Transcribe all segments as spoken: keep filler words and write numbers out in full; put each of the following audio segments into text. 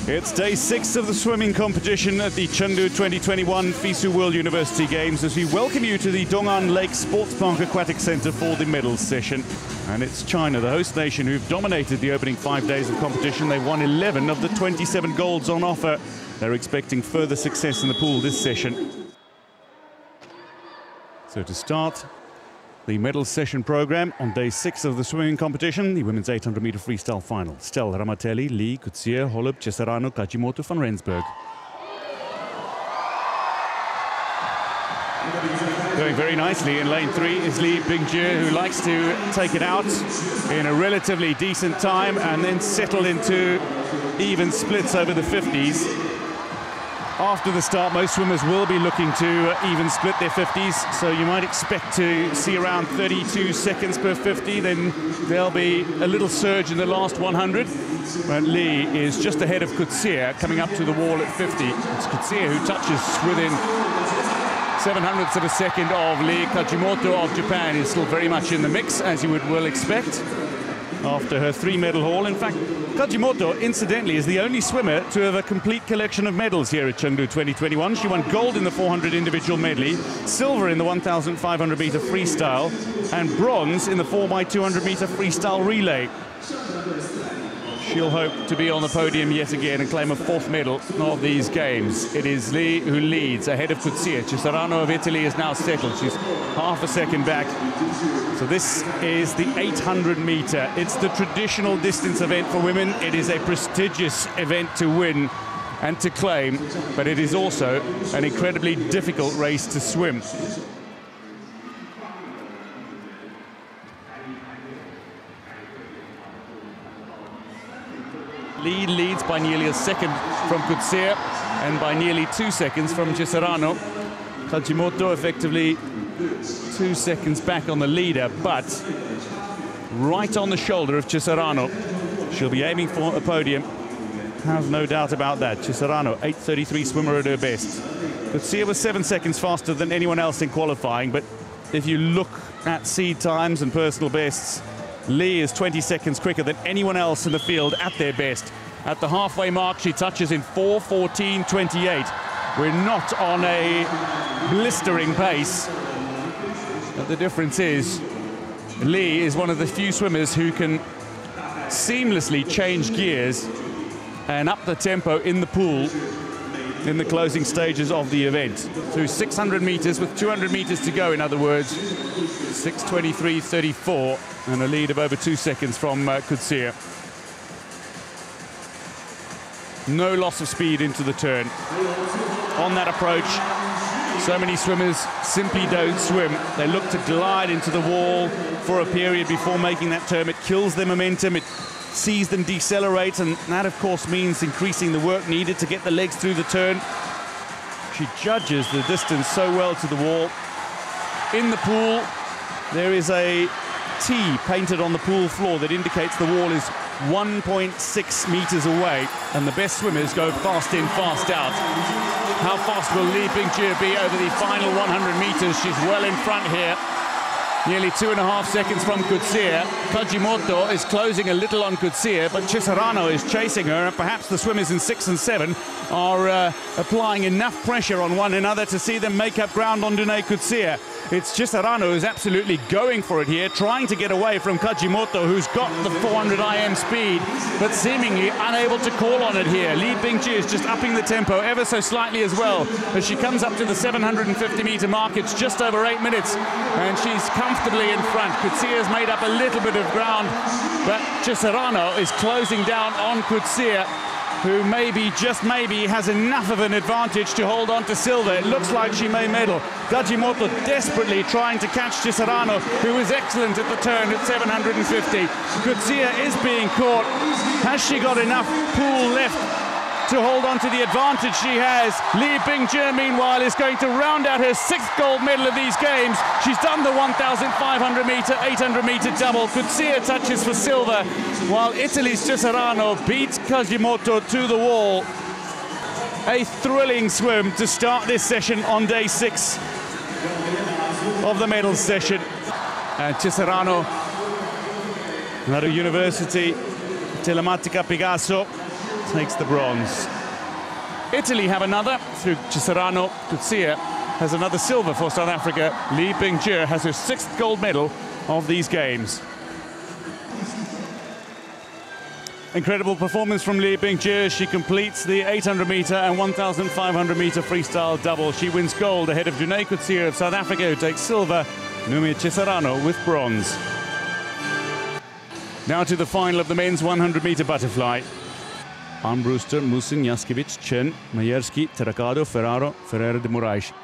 It's day six of the swimming competition at the Chengdu twenty twenty-one FISU World University Games as we welcome you to the Dong'an Lake Sports Park Aquatic Center for the medals session. And it's China, the host nation, who've dominated the opening five days of competition. They've won eleven of the twenty-seven golds on offer. They're expecting further success in the pool this session. So to start the medals session program on day six of the swimming competition, the women's eight hundred meter freestyle final. Stell, Ramatelli, Lee, Coetzee, Holub, Cesarano, Kajimoto, van Rensburg. Going very nicely in lane three is Li Bingjie, who likes to take it out in a relatively decent time and then settle into even splits over the fifties. After the start, most swimmers will be looking to even split their fifties, so you might expect to see around thirty-two seconds per fifty. Then there'll be a little surge in the last one hundred. But Lee is just ahead of Coetzee, coming up to the wall at fifty. It's Coetzee who touches within seven hundredths of a second of Lee. Kajimoto of Japan is still very much in the mix, as you would well expect, after her three-medal haul. In fact, Kajimoto, incidentally, is the only swimmer to have a complete collection of medals here at Chengdu twenty twenty-one. She won gold in the four hundred individual medley, silver in the one thousand five hundred meter freestyle, and bronze in the four by two hundred meter freestyle relay. She'll hope to be on the podium yet again and claim a fourth medal of these games. It is Lee who leads ahead of Coetzee. Cesarano of Italy is now settled. She's half a second back. So this is the eight hundred meter. It's the traditional distance event for women. It is a prestigious event to win and to claim, but it is also an incredibly difficult race to swim. Lee leads by nearly a second from Coetzee and by nearly two seconds from Cesarano. Kajimoto effectively two seconds back on the leader, but right on the shoulder of Cesarano. She'll be aiming for a podium, have no doubt about that. Cesarano, eight thirty-three swimmer at her best. Coetzee was seven seconds faster than anyone else in qualifying, but if you look at seed times and personal bests, Lee is twenty seconds quicker than anyone else in the field at their best. At the halfway mark, she touches in four fourteen twenty-eight. We're not on a blistering pace, but the difference is Lee is one of the few swimmers who can seamlessly change gears and up the tempo in the pool in the closing stages of the event. Through six hundred meters, with two hundred meters to go, in other words, six twenty-three thirty-four, and a lead of over two seconds from uh, Coetzee. No loss of speed into the turn. On that approach, so many swimmers simply don't swim. They look to glide into the wall for a period before making that turn. It kills their momentum, it sees them decelerate, and that of course means increasing the work needed to get the legs through the turn. She judges the distance so well to the wall. In the pool, there is a T painted on the pool floor that indicates the wall is one point six meters away, and the best swimmers go fast in, fast out. How fast will Li Bingjie be over the final one hundred meters? She's well in front here. Nearly two and a half seconds from Coetzee. Kajimoto is closing a little on Coetzee, but Cesarano is chasing her, and perhaps the swimmers in six and seven are uh, applying enough pressure on one another to see them make up ground on Dune Coetzee. It's Cesarano who's absolutely going for it here, trying to get away from Kajimoto, who's got the four hundred I M speed, but seemingly unable to call on it here. Li Bingjie is just upping the tempo ever so slightly as well. As she comes up to the seven hundred fifty meter mark, it's just over eight minutes, and she's comfortably in front. Coetzee has made up a little bit of ground, but Cesarano is closing down on Coetzee, who maybe, just maybe, has enough of an advantage to hold on to silver. It looks like she may medal. Kajimoto desperately trying to catch Cesarano, who is excellent at the turn at seven hundred fifty. Coetzee is being caught. Has she got enough pool left to hold on to the advantage she has? Li Bingjie, meanwhile, is going to round out her sixth gold medal of these games. She's done the one thousand five hundred meter, eight hundred meter double. Coetzee touches for silver, while Italy's Cesarano beats Kajimoto to the wall. A thrilling swim to start this session on day six of the medal session. And Cesarano, Naru University, Telematica Picasso, takes the bronze. Italy have another through Cesarano. Coetzee has another silver for South Africa. Lee Bing-Jie has her sixth gold medal of these games. Incredible performance from Lee Bing-Jie. She completes the eight hundred meter and one thousand five hundred meter freestyle double. She wins gold ahead of Dunay Coetzee of South Africa, who takes silver. Numi Cesarano with bronze. Now to the final of the men's one hundred meter butterfly. Armbruster, Musin, Jaskiewicz, Chen, Majerski, Terracado, Ferraro, Ferreira de Moraes.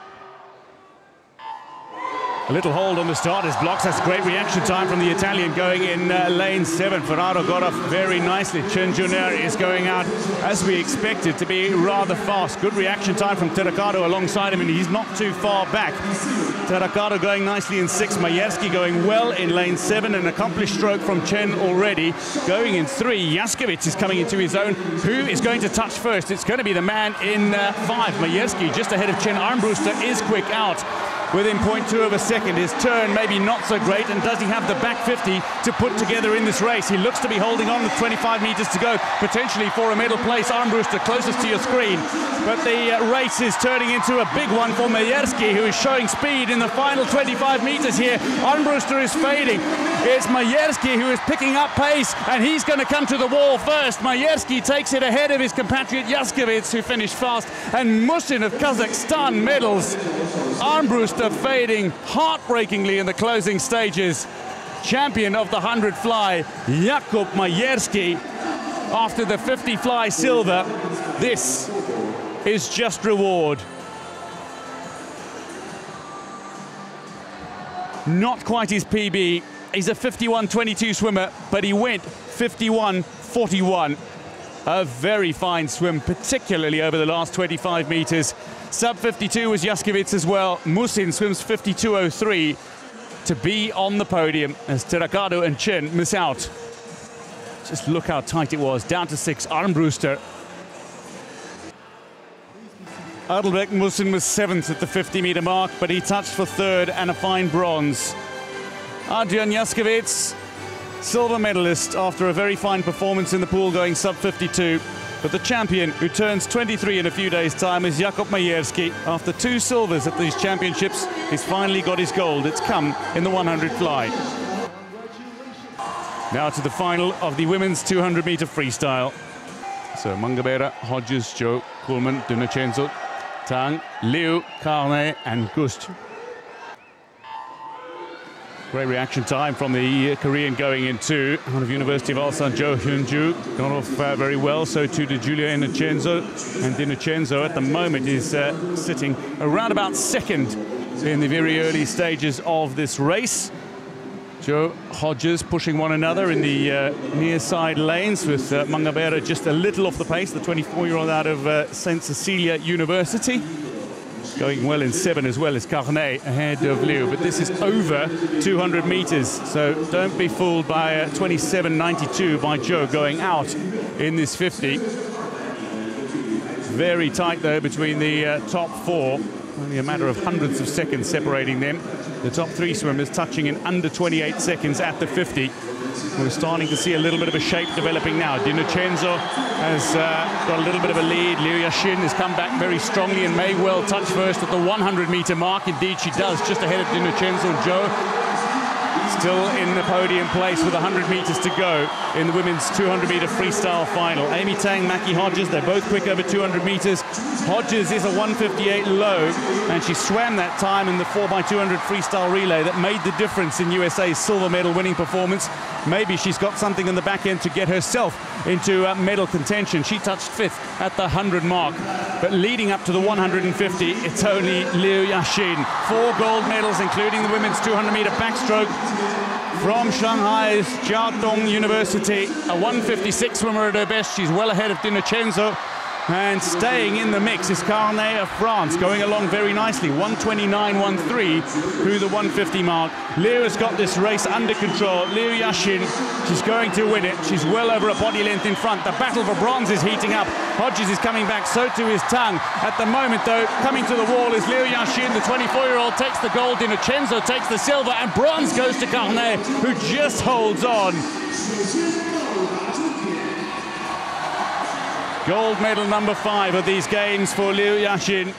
A little hold on the start as blocks. That's great reaction time from the Italian going in uh, lane seven. Ferraro got off very nicely. Chen Junior is going out as we expected to be rather fast. Good reaction time from Terracado alongside him, and he's not too far back. Terracado going nicely in six. Majerski going well in lane seven. An accomplished stroke from Chen already. Going in three, Jaskiewicz is coming into his own. Who is going to touch first? It's going to be the man in uh, five. Majerski just ahead of Chen. Armbruster is quick out within point two of a second. His turn maybe not so great, and does he have the back fifty to put together in this race? He looks to be holding on with twenty-five meters to go, potentially for a medal place. Armbruster closest to your screen, but the uh, race is turning into a big one for Majerski, who is showing speed in the final twenty-five meters here. Armbruster is fading. It's Majerski who is picking up pace, and he's going to come to the wall first. Majerski takes it ahead of his compatriot Jaskiewicz, who finished fast, and Musin of Kazakhstan medals. Armbruster fading heartbreakingly in the closing stages. Champion of the one hundred fly, Jakub Majerski, after the fifty fly silver. This is just reward. Not quite his P B. He's a fifty-one twenty-two swimmer, but he went fifty-one forty-one. A very fine swim, particularly over the last twenty-five meters. Sub fifty-two was Jaskiewicz as well. Musin swims fifty-two oh three to be on the podium as Terracado and Chen miss out. Just look how tight it was. Down to six, Armbruster. Adelbert Musin was seventh at the fifty meter mark, but he touched for third and a fine bronze. Adrian Jaskiewicz, silver medalist after a very fine performance in the pool going sub fifty-two. But the champion, who turns twenty-three in a few days' time, is Jakub Majerski. After two silvers at these championships, he's finally got his gold. It's come in the one hundred fly. Now to the final of the women's two hundred meter freestyle. So Mangabera, Hodges, Joe, Kuhlmann, De Vincenzo, Tang, Liu, Carnet and Gust. Great reaction time from the Korean going in two. Out of University of Ulsan, Jo Hyun-ju got off uh, very well. So too did Giulia Innocenzo. And Di Vincenzo at the moment is uh, sitting around about second in the very early stages of this race. Joe, Hodges pushing one another in the uh, near side lanes, with uh, Mangabera just a little off the pace, the twenty-four-year-old out of uh, Saint Cecilia University. Going well in seven as well as Carnet ahead of Liu, but this is over two hundred meters, so don't be fooled by uh, twenty-seven ninety-two by Joe going out in this fifty. Very tight though between the uh, top four, only a matter of hundreds of seconds separating them. The top three swimmers touching in under twenty-eight seconds at the fifty. We're starting to see a little bit of a shape developing now. Di Vincenzo has uh, got a little bit of a lead. Liu Yashin has come back very strongly and may well touch first at the one hundred meter mark. Indeed, she does, just ahead of Di Vincenzo. Joe still in the podium place with one hundred meters to go in the women's two hundred meter freestyle final. Amy Tang, Mackie Hodges, they're both quick over two hundred meters. Hodges is a one fifty-eight low, and she swam that time in the four by two hundred freestyle relay that made the difference in U S A's silver medal winning performance. Maybe she's got something in the back end to get herself into uh, medal contention. She touched fifth at the one hundred mark. But leading up to the one hundred fifty, it's only Liu Yashin. Four gold medals, including the women's two hundred meter backstroke from Shanghai's Jiaotong University. A one fifty-six swimmer at her best. She's well ahead of Di Vincenzo. And staying in the mix is Carnet of France, going along very nicely. one twenty-nine one three through the one fifty mark. Liu has got this race under control. Liu Yashin, she's going to win it. She's well over a body length in front. The battle for bronze is heating up. Hodges is coming back, so too is Tang. At the moment, though, coming to the wall is Liu Yashin. The twenty-four-year-old takes the gold. Di Vincenzo takes the silver, and bronze goes to Carnet, who just holds on. Gold medal number five of these games for Liu Yaqin.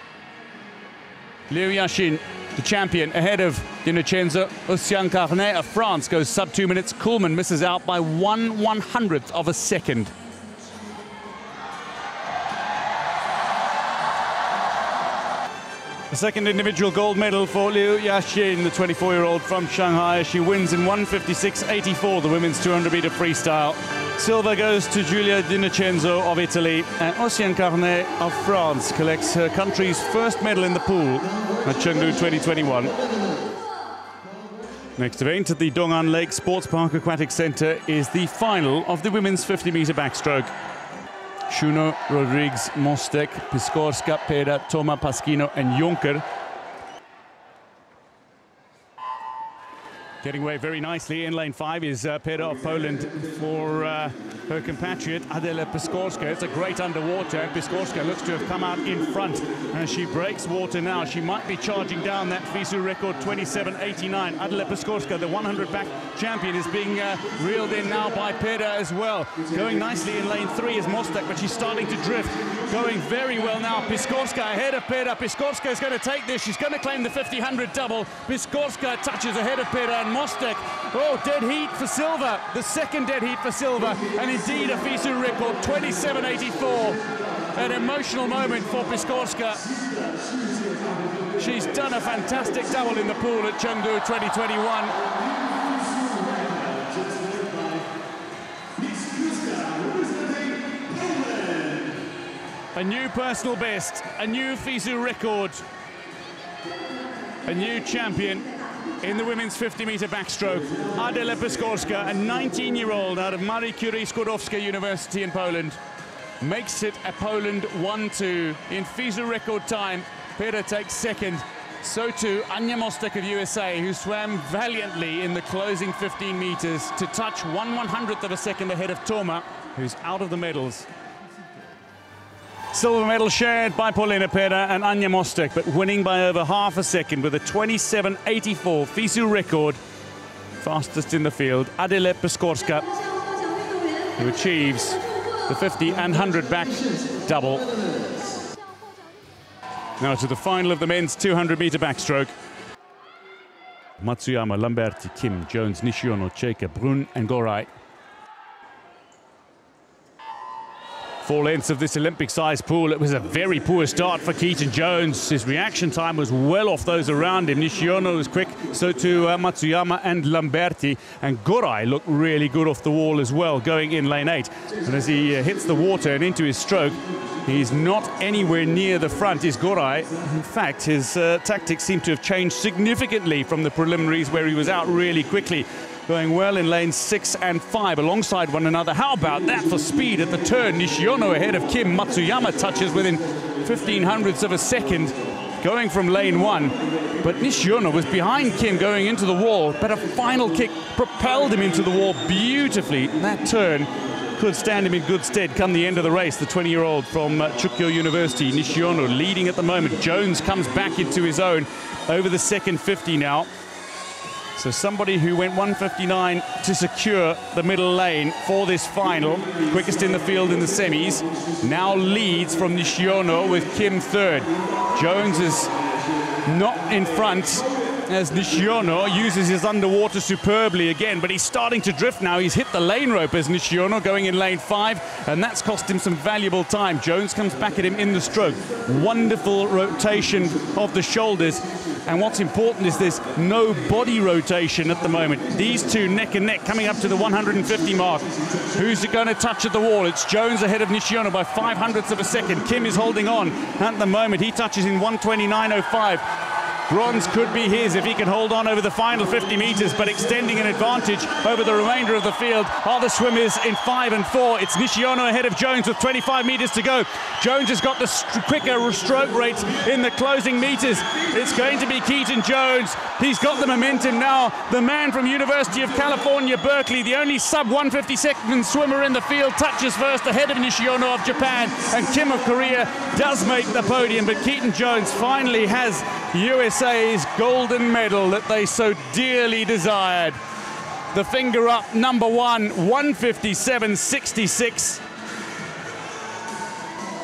Liu Yaqin, the champion, ahead of Dinicenzo. Ocean Carnet of France goes sub two minutes. Kuhlmann misses out by one one hundredth of a second. The second individual gold medal for Liu Yaqin, the twenty-four-year-old from Shanghai. She wins in one fifty-six eighty-four, the women's two hundred meter freestyle. Silver goes to Giulia Dinicenzo of Italy, and Ocean Carnet of France collects her country's first medal in the pool at Chengdu twenty twenty-one. Next event at the Dong'an Lake Sports Park Aquatic Center is the final of the women's fifty meter backstroke. Schuno, Rodrigues, Mostek, Piskorska, Pera, Toma, Paschino and Juncker getting away very nicely. In lane five is uh, Pera of Poland for uh, her compatriot Adela Piskorska. It's a great underwater, and Piskorska looks to have come out in front as she breaks water now. She might be charging down that FISU record twenty-seven eighty-nine. Adela Piskorska, the one hundred back champion, is being uh, reeled in now by Pera as well. Going nicely in lane three is Mostek, but she's starting to drift. Going very well now. Piskorska ahead of Pera. Piskorska is going to take this. She's going to claim the fifty hundred double. Piskorska touches ahead of Pera, and Mostek, oh, dead heat for silver. The second dead heat for silver, and indeed a FISU record, twenty-seven eighty-four. An emotional moment for Piskorska. She's done a fantastic double in the pool at Chengdu twenty twenty-one. A new personal best, a new FISU record, a new champion in the women's fifty meter backstroke. Adela Piskorska, a nineteen-year-old out of Marie Curie Skłodowska University in Poland, makes it a Poland one two in FISU record time. Pera takes second. So too Anya Mostek of U S A, who swam valiantly in the closing fifteen meters to touch one one hundredth of a second ahead of Toma, who's out of the medals. Silver medal shared by Paulina Pera and Anya Mostek, but winning by over half a second with a twenty-seven eighty-four FISU record. Fastest in the field, Adela Piskorska, who achieves the fifty and one hundred back double. Now to the final of the men's two hundred meter backstroke. Matsuyama, Lamberti, Kim, Jones, Nishiono, Cheka, Brun and Gorai. Four lengths of this Olympic-sized pool. It was a very poor start for Keaton Jones. His reaction time was well off those around him. Nishiono was quick, so too uh, Matsuyama and Lamberti. And Gorai looked really good off the wall as well, going in lane eight. And as he uh, hits the water and into his stroke, he's not anywhere near the front, is Gorai. In fact, his uh, tactics seem to have changed significantly from the preliminaries, where he was out really quickly. Going well in lanes six and five alongside one another. How about that for speed at the turn? Nishiono ahead of Kim. Matsuyama touches within fifteen hundredths of a second going from lane one. But Nishiono was behind Kim going into the wall, but a final kick propelled him into the wall beautifully. That turn could stand him in good stead come the end of the race. The twenty-year-old from uh, Chukyo University, Nishiono, leading at the moment. Jones comes back into his own over the second fifty now. So somebody who went one fifty-nine to secure the middle lane for this final, quickest in the field in the semis, now leads from Nishiono with Kim third. Jones is not in front as Nishiono uses his underwater superbly again, but he's starting to drift now. He's hit the lane rope as Nishiono going in lane five, and that's cost him some valuable time. Jones comes back at him in the stroke. Wonderful rotation of the shoulders. And what's important is there's no body rotation at the moment. These two neck and neck coming up to the one fifty mark. Who's going to touch at the wall? It's Jones ahead of Nishiono by five hundredths of a second. Kim is holding on at the moment. He touches in one twenty-nine oh five. Bronze could be his if he can hold on over the final fifty meters, but extending an advantage over the remainder of the field are the swimmers in five and four. It's Nishiono ahead of Jones with twenty-five meters to go. Jones has got the st quicker stroke rates in the closing meters. It's going to be Keaton Jones. He's got the momentum now. The man from University of California, Berkeley, the only sub one fifty-second swimmer in the field, touches first ahead of Nishiono of Japan, and Kim of Korea does make the podium, but Keaton Jones finally has U S A's golden medal that they so dearly desired. The finger up, number one, one fifty-seven sixty-six.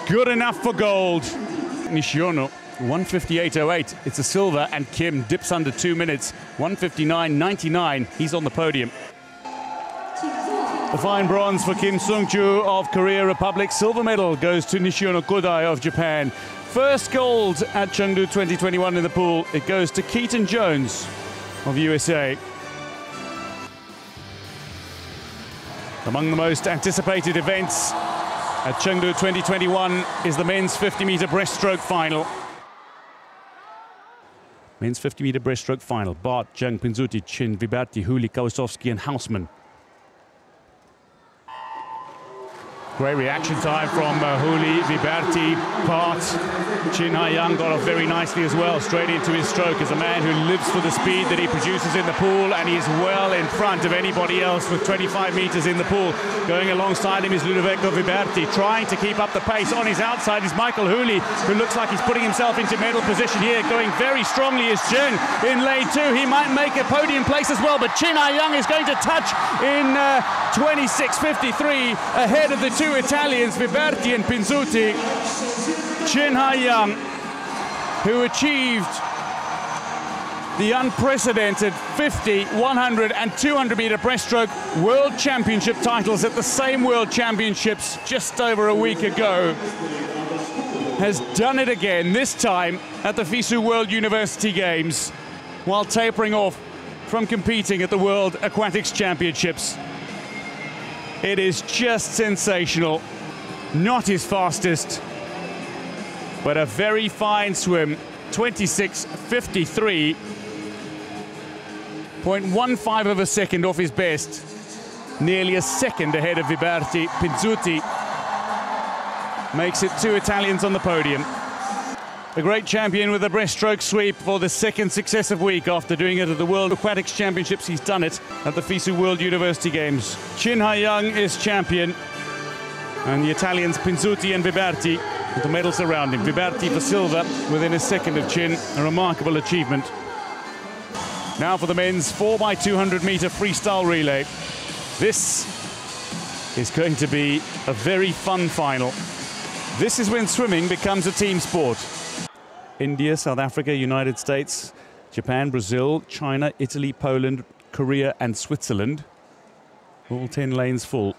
good enough for gold. Nishiono, one fifty-eight oh eight. It's a silver, and Kim dips under two minutes. one fifty-nine ninety-nine. He's on the podium. The fine bronze for Kim Sung-ju of Korea Republic. Silver medal goes to Nishiono Kodai of Japan. First gold at Chengdu twenty twenty-one in the pool. It goes to Keaton Jones of U S A. Among the most anticipated events at Chengdu twenty twenty-one is the men's fifty meter breaststroke final. Men's fifty meter breaststroke final. Bart, Zheng, Pinsuti, Chin, Viberti, Huli, Kawasowski and Hausmann. Great reaction time from uh, Huli, Viberti, Bart. Chin Hai-young got off very nicely as well, straight into his stroke as a man who lives for the speed that he produces in the pool, and he's well in front of anybody else with twenty-five meters in the pool. Going alongside him is Ludovico Viberti, trying to keep up the pace. On his outside is Michael Huli, who looks like he's putting himself into medal position here. Going very strongly is Zheng in lane two. He might make a podium place as well, but Chin Hai-young is going to touch in uh, twenty-six fifty-three ahead of the two Italians, Viberti and Pinsuti. Chin Hai-young, who achieved the unprecedented fifty, one hundred and two hundred meter breaststroke world championship titles at the same world championships just over a week ago, has done it again, this time at the FISU World University Games, while tapering off from competing at the World Aquatics Championships. It is just sensational. Not his fastest, but a very fine swim. twenty-six fifty-three point one five of a second off his best. Nearly a second ahead of Viberti. Pinsuti makes it two Italians on the podium. The great champion with a breaststroke sweep for the second successive week after doing it at the World Aquatics Championships. He's done it at the FISU World University Games. Chin Hai-young is champion, and the Italians Pinsuti and Viberti with the medals around him. Viberti for silver within a second of Chin, a remarkable achievement. Now for the men's four by two hundred meter freestyle relay. This is going to be a very fun final. This is when swimming becomes a team sport. India, South Africa, United States, Japan, Brazil, China, Italy, Poland, Korea and Switzerland. All ten lanes full.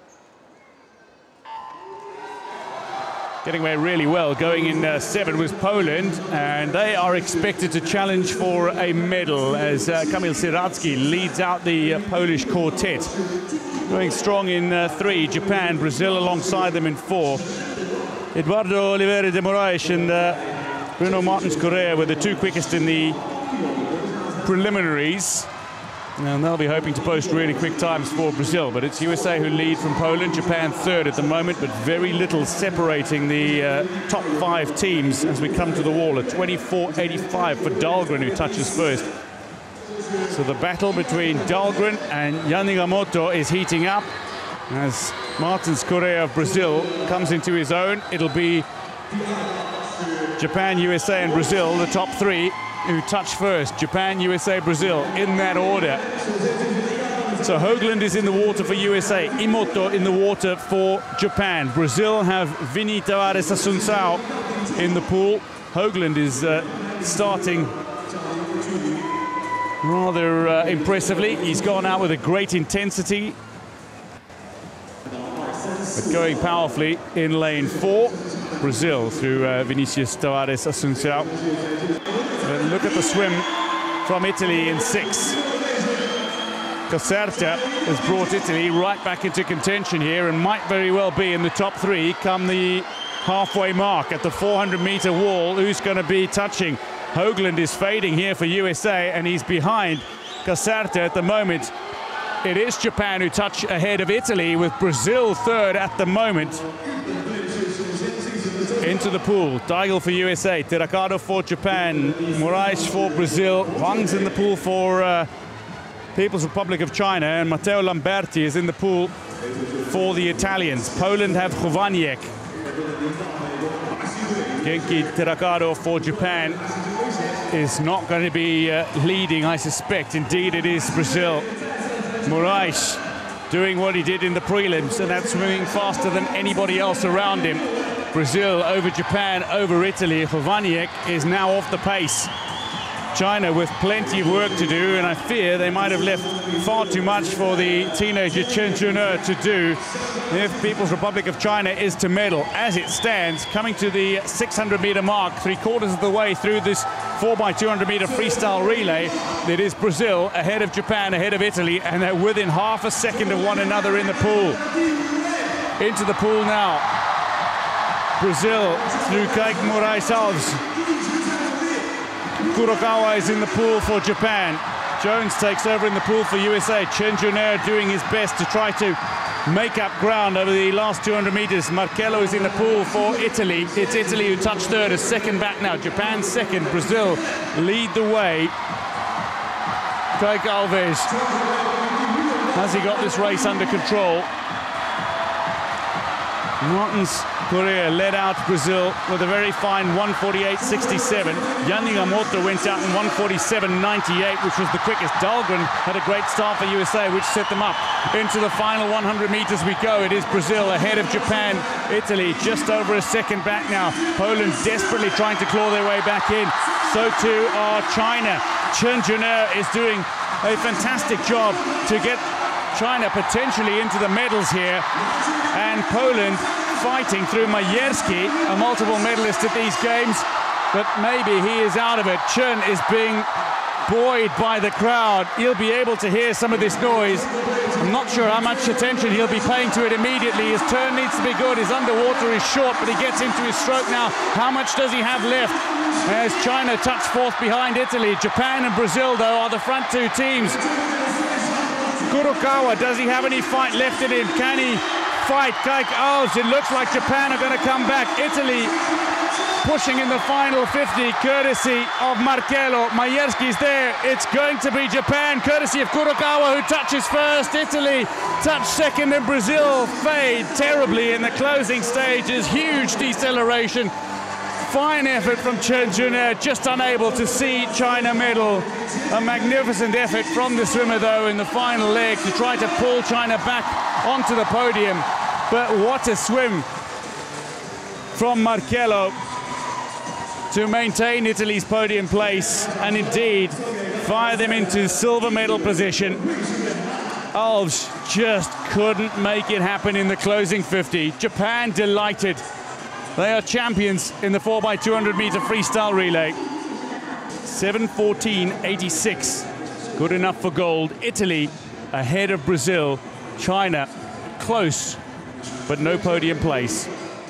Getting away really well, going in uh, seven was Poland, and they are expected to challenge for a medal as uh, Kamil Siracki leads out the uh, Polish quartet. Going strong in uh, three, Japan, Brazil alongside them in four. Eduardo Oliveira de Moraes and uh, Bruno Martins Correa were the two quickest in the preliminaries, and they'll be hoping to post really quick times for Brazil. But it's U S A who lead from Poland, Japan third at the moment, but very little separating the uh, top five teams as we come to the wall. A twenty-four eighty-five for Dahlgren, who touches first. So the battle between Dahlgren and Yanigamoto is heating up as Martins Correa of Brazil comes into his own. It'll be Japan, U S A and Brazil, the top three who touch first. Japan, U S A, Brazil, in that order. So Hoagland is in the water for U S A, Imoto in the water for Japan. Brazil have Vini Tavares Assunção in the pool. Hoagland is uh, starting rather uh, impressively. He's gone out with a great intensity, but going powerfully in lane four. Brazil through uh, Vinicius Tavares Assunção. But look at the swim from Italy in six. Caserta has brought Italy right back into contention here and might very well be in the top three come the halfway mark at the four hundred meter wall. Who's going to be touching? Hoagland is fading here for U S A, and he's behind Caserta at the moment. It is Japan who touch ahead of Italy, with Brazil third at the moment. Into the pool, Daigel for U S A, Terracado for Japan, Moraes for Brazil, Wang's in the pool for uh, People's Republic of China, and Matteo Lamberti is in the pool for the Italians. Poland have Chowaniec. Genki Terracado for Japan is not going to be uh, leading, I suspect. Indeed, it is Brazil. Moraes doing what he did in the prelims, and that's swimming faster than anybody else around him. Brazil over Japan, over Italy. Chovanec is now off the pace. China with plenty of work to do, and I fear they might have left far too much for the teenager Chen Jun'e to do if People's Republic of China is to medal. As it stands, coming to the six hundred meter mark, three quarters of the way through this four by two hundred meter freestyle relay, it is Brazil ahead of Japan, ahead of Italy, and they're within half a second of one another in the pool. Into the pool now. Brazil through Keiichi Moraes-Alves. Kurokawa is in the pool for Japan. Jones takes over in the pool for U S A. Chen Jun'e doing his best to try to make up ground over the last two hundred meters. Marcello is in the pool for Italy. It's Italy who touched third, a second back now. Japan second, Brazil lead the way. Keiichi Alves, has he got this race under control? Martins Correa led out Brazil with a very fine one forty-eight sixty-seven. Jan Yamamoto went out in one forty-seven ninety-eight, which was the quickest. Dahlgren had a great start for U S A, which set them up. Into the final one hundred meters we go. It is Brazil ahead of Japan. Italy just over a second back now. Poland desperately trying to claw their way back in. So too are China. Chen Jun'e is doing a fantastic job to get China potentially into the medals here. And Poland fighting through Majerski, a multiple medalist at these games, but maybe he is out of it. Chen is being buoyed by the crowd. He'll be able to hear some of this noise. I'm not sure how much attention he'll be paying to it immediately. His turn needs to be good. His underwater is short, but he gets into his stroke now. How much does he have left? As China touch fourth behind Italy. Japan and Brazil, though, are the front two teams. Kurokawa, does he have any fight left in him? Can he fight Keiichi Alves? It looks like Japan are going to come back. Italy pushing in the final fifty, courtesy of Marcello. Majerski's there. It's going to be Japan, courtesy of Kurokawa, who touches first. Italy touch second, and Brazil fade terribly in the closing stages. Huge deceleration. Fine effort from Chen Jun'e, just unable to see China medal. A magnificent effort from the swimmer, though, in the final leg to try to pull China back onto the podium. But what a swim from Marcello to maintain Italy's podium place and indeed fire them into silver medal position. Alves just couldn't make it happen in the closing fifty. Japan delighted. They are champions in the four by two hundred meter freestyle relay. seven fourteen eighty-six, good enough for gold. Italy ahead of Brazil. China close, but no podium place.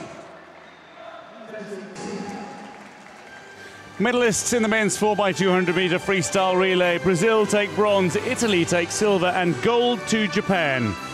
Medalists in the men's four by two hundred meter freestyle relay. Brazil take bronze, Italy take silver, and gold to Japan.